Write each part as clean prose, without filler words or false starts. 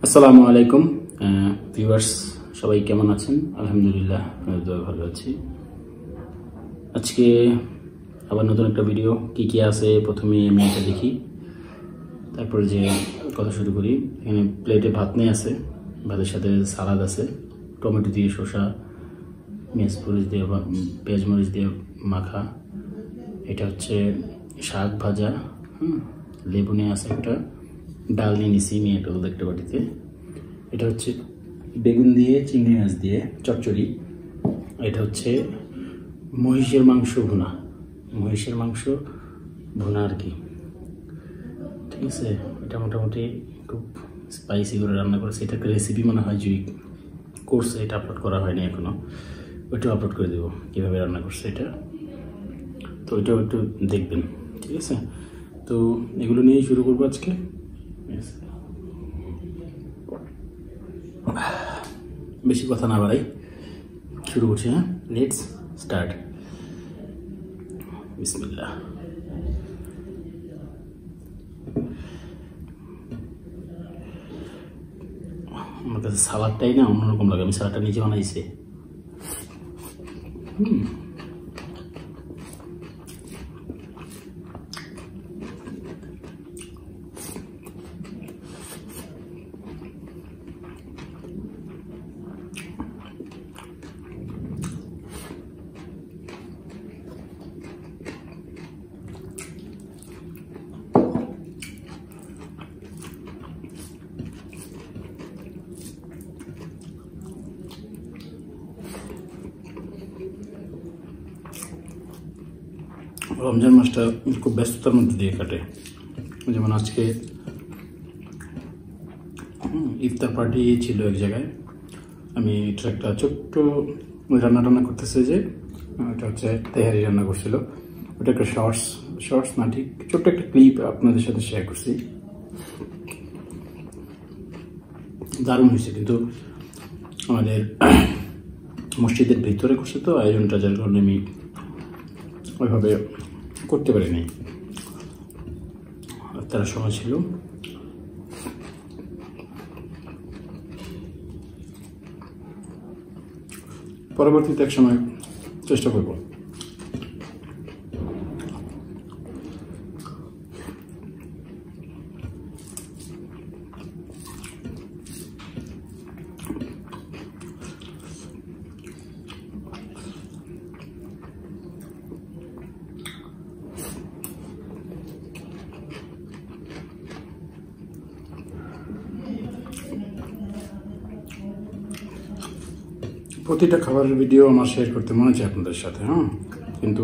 আসসালামু আলাইকুম ভিউয়ার্স, সবাই কেমন আছেন? আলহামদুলিল্লাহ, আপনাদের ভালো আছি। আজকে আবার নতুন একটা ভিডিও। কি আছে প্রথমে আমি এটা দেখি, তারপরে যে কথা শুরু করি। এখানে প্লেটে ভাত নিয়ে আছে, ভাতের সাথে সালাদ আছে, টমেটো দিয়ে, শসা, মরিচ দিয়ে, পেঁয়াজ মরিচ দিয়ে মাখা। এটা হচ্ছে শাক ভাজা, লেবু নিয়ে আছে, একটা ডাল নিয়ে নিছি নিয়ে এটা একটা বাটিতে। এটা হচ্ছে বেগুন দিয়ে চিংড়ি মাছ দিয়ে চচ্চড়ি। এটা হচ্ছে মহিষের মাংস ভুনা, মহিষের মাংস ভুনা আর কি, ঠিক আছে। এটা মোটামুটি খুব স্পাইসি করে রান্না করেছে। এটা একটা রেসিপি মনে হয় জুই করছে, এটা আপলোড করা হয়নি এখনও, ওইটাও আপলোড করে দেবো কীভাবে রান্না করছে এটা। তো ওইটাও একটু দেখবেন, ঠিক আছে। তো এগুলো নিয়েই শুরু করবো আজকে। বেশি কথা না বাড়াই, শুরু করছি। হ্যাঁ, লেটস স্টার্ট। বিসমিল্লাহ। আমার কাছে সালাদটাই না অন্যরকম লাগে, আমি সালাদটা নিজে বানাইছি। রমজান মাসটা খুব ব্যস্ততার মধ্যে দিয়ে কাটে। যেমন আজকে ইফতার পার্টি ছিল এক জায়গায়। আমি এটা একটা ছোট্ট রান্না করতেছে, যে এটা হচ্ছে তেহারি রান্না করছিল। ওটা একটা শর্টস না, ঠিক ছোট্ট একটা ক্লিপ আপনাদের সাথে শেয়ার করছি। দারুণ হয়েছে, কিন্তু আমাদের মসজিদের ভিতরে করছে তো আয়োজনটা, যার কারণে আমি ওইভাবে করতে পারিনি। তারা সময় ছিল। পরবর্তীতে এক সময় চেষ্টা করব। প্রতিটা খাবারের ভিডিও আমার শেয়ার করতে মনে চায় আপনাদের সাথে, কিন্তু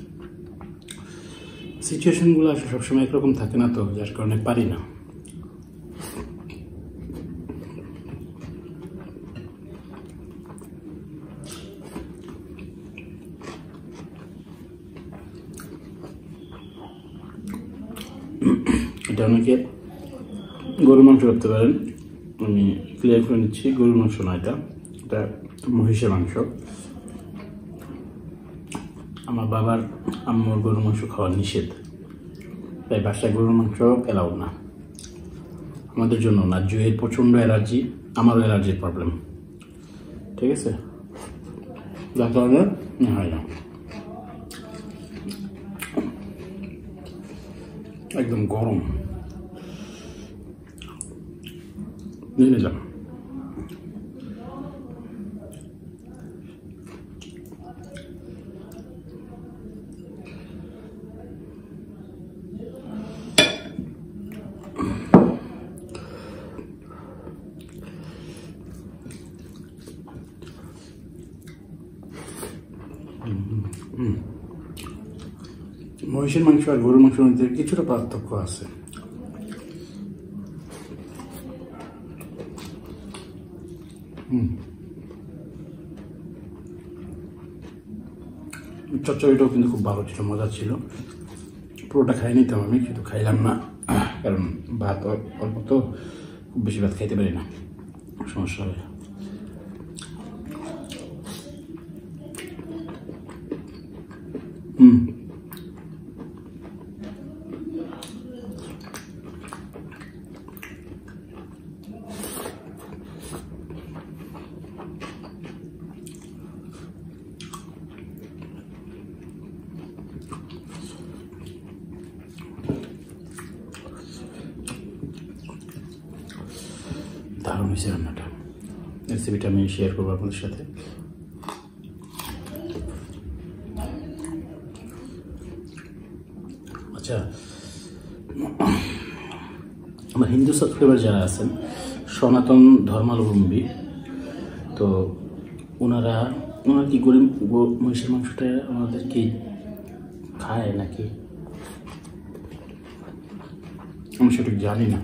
সিচুয়েশনগুলো আসলে সবসময় একরকম থাকে না, তো যার কারণে পারি না। এটা অনেকে গরুর মাংস করতে পারেন, আমি ক্লিয়ার করে নিচ্ছি, গরুর মাংস না, এটা মহিষের মাংস। আমার বাবার আম্মুর গরুর মাংস খাওয়া নিষেধ, তাই বাসায় গরুর মাংস এলাও না, আমাদের জন্য না। জুয়ের প্রচণ্ড অ্যালার্জি, আমারও অ্যালার্জির প্রবলেম, ঠিক আছে, যার কারণে হয় না। একদম গরম নিয়ে নিলাম। মহিষের মাংস আর গরুর মাংসের মধ্যে কিছুটা পার্থক্য আছে। চচ্চড়িটাও কিন্তু খুব ভালো ছিল, মজা ছিল। পুরোটা খাই নিতাম আমি, কিন্তু খাইলাম না, কারণ ভাত অল্প তো, খুব বেশি ভাত খাইতে পারি না, সমস্যা হবে। দারুণ হয়েছে রান্নাটা। রেসিপিটা আমি শেয়ার করবো আপনাদের সাথে। আচ্ছা, আমার হিন্দু সাবস্ক্রাইবার যারা আছেন, সনাতন ধর্মাবলম্বী, তো ওনারা কি গরিব মহিষের মাংসটা আমাদের কি খায় নাকি আমি সেটা জানি না,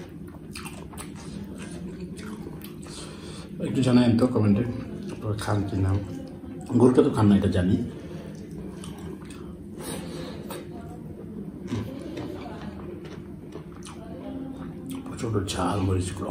একটু জানাবেন তো কমেন্টে আপনারা খান কি না। গরুটা তো খান না, এটা জানি। প্রচণ্ড ঝাল মরিচগুলো।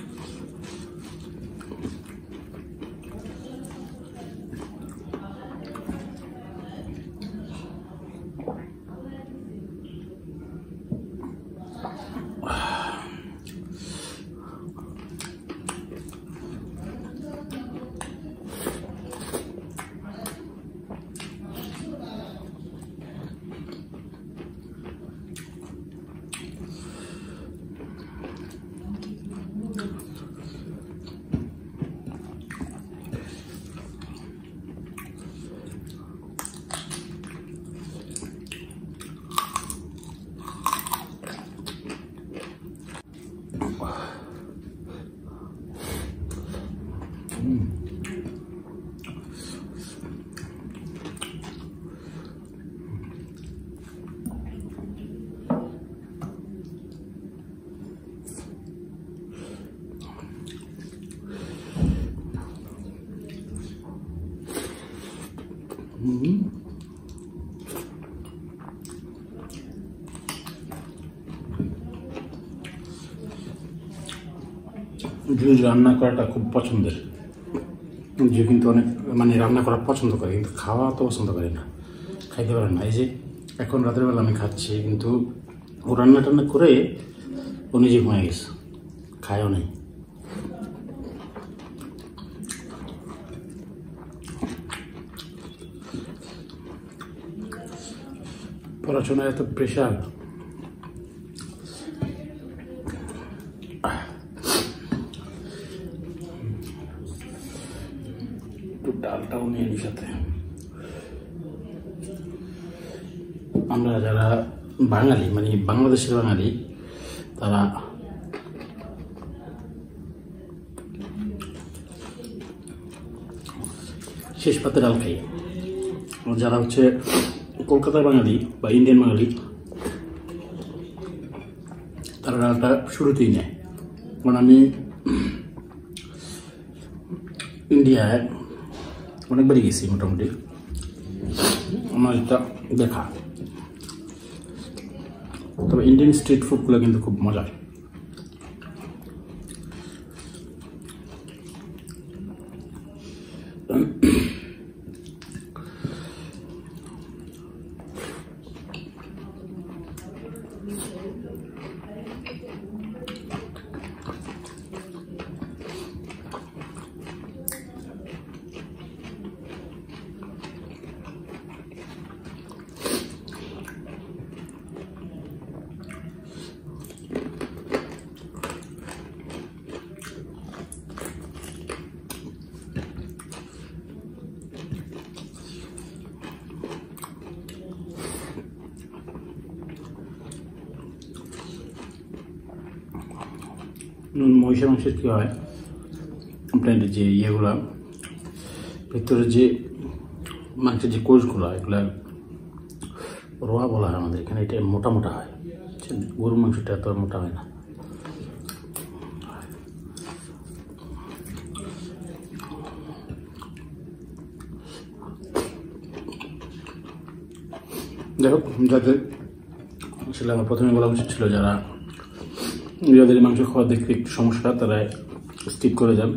জুস রান্না করাটা খুব পছন্দের। যে কিন্তু অনেক মানে রান্না করা পছন্দ করে, কিন্তু খাওয়া তো পছন্দ করে না, খাইতে পারে না। এই যে এখন রাতের বেলা আমি খাচ্ছি, কিন্তু ও রান্না টান্না করে ও নিজে ঘুমিয়ে গেছে, খায়ও নেই। পড়াশোনার এত প্রেশার, ডালটাও নিয়ে নিই সাথে। আমরা যারা বাঙালি, মানে বাংলাদেশের বাঙালি, তারা শেষ পাতে ডাল খাই। যারা হচ্ছে কলকাতার বাঙালি বা ইন্ডিয়ান বাঙালি, তারা ডালটা শুরুতেই নেয়। কারণ আমি ইন্ডিয়ায় অনেকবারই গেছি, মোটামুটি আমার এটা দেখা। তবে ইন্ডিয়ান স্ট্রিট ফুডগুলো কিন্তু খুব মজার। মহিষের মাংসের কী হয়, আপনার যে ইয়েগুলা ভিতরে যে মাংসের যে কোষগুলো, এগুলা রোয়া বলা হয় আমাদের এখানে। এটা মোটা মোটা হয়, গরুর মাংসটা এত মোটা হয় না। যাই হোক, যাদের আসলে আমার প্রথমে বলা উচিত ছিল, যারা যাদের মাংস খাওয়া দেখতে একটু সমস্যা, তারা স্কিপ করে যান।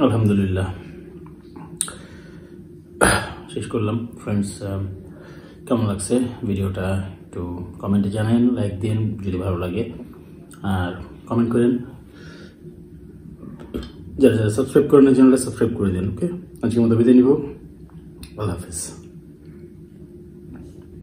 আলহামদুলিল্লাহ শেষ করলাম। ফ্রেন্ডস, কেমন লাগছে ভিডিওটা একটু কমেন্টে জানান, লাইক দিন যদি ভালো লাগে, আর কমেন্ট করেন। যারা যারা সাবস্ক্রাইব করেন চ্যানেলটা সাবস্ক্রাইব করে দিন। ওকে, আজকের মতো বিদায় নিব। আল্লাহ হাফিজ।